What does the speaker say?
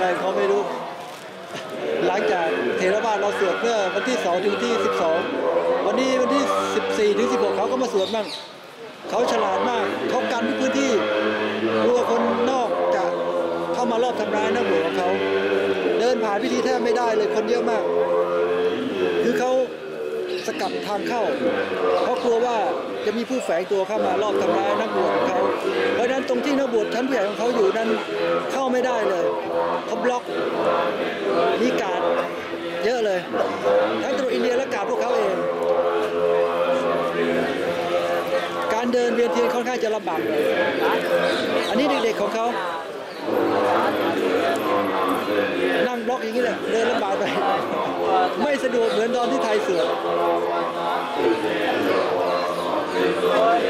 เขาไม่รู้หลังจากเทรวาสเราสวดเมื่อวันที่2ถึงที่12วันนี้วันที่14ถึง16เขาก็มาสวดมั่งเขาฉลาดมากเขากันพื้นที่รู้ว่าคนนอกจะเข้ามารอบทำร้ายนักบวชของเขาเดินผ่านพิธีแทบไม่ได้เลยคนเยอะมากคือเขาสกัดทางเข้าเขากลัวว่าจะมีผู้แฝงตัวเข้ามารอบทำร้ายนักบวชของเขาเพราะฉะนั้นตรงที่นักบวชชั้นผู้ใหญ่ของเขาอยู่นั้นเข้าไม่ได้เลยเขาบล็อกมีการ์ดเยอะเลยทั้งตำรวจอินเดียและการ์ดพวกเขาเองการเดินเวียนเทียนค่อนข้างจะลำบากอันนี้เด็กๆของเขานั่งบล็อกอย่างนี้แหละเดินลำบากไปไม่สะดวกเหมือนตอนที่ไทยสวด